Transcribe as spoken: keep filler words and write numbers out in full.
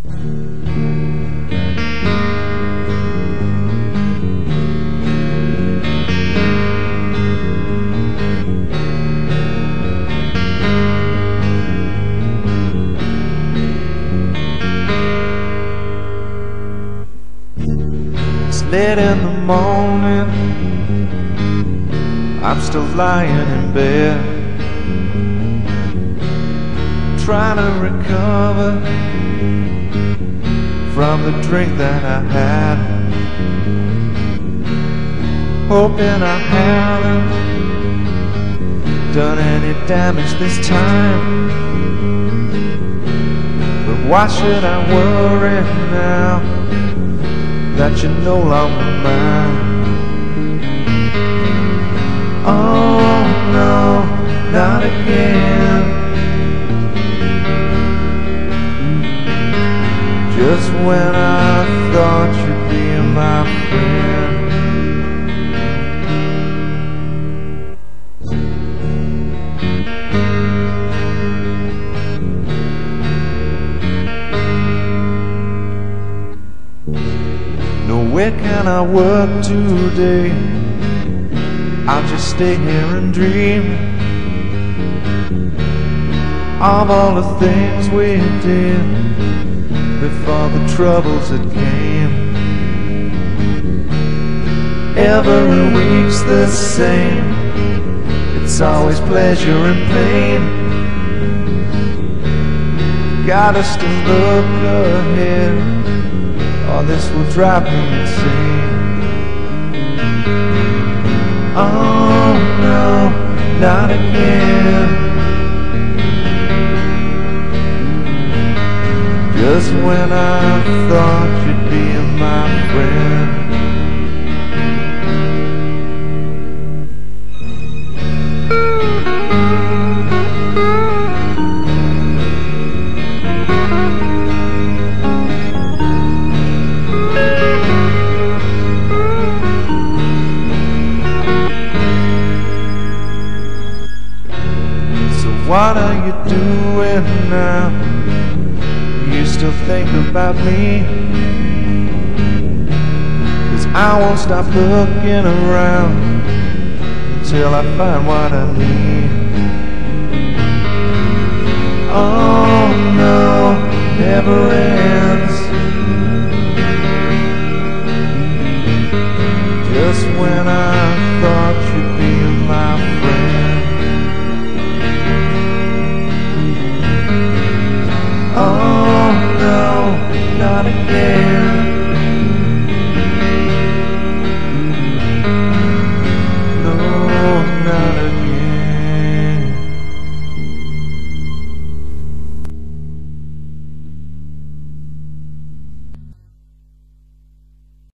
Late in the morning, I'm still lying in bed, trying to recover from the drink that I had, hoping I haven't done any damage this time. But why should I worry now that you're no longer mine? Oh no, not again. Just when I thought you'd be my friend. Where can I work today? I'll just stay here and dream of all the things we did before the troubles that came. Every week's the same, it's always pleasure and pain. Got us to look ahead, or this will drive me insane. Oh no, not again. Just when I thought you'd be my friend. What are you doing now? You still think about me? 'Cause I won't stop looking around until I find what I need. Oh no, never end.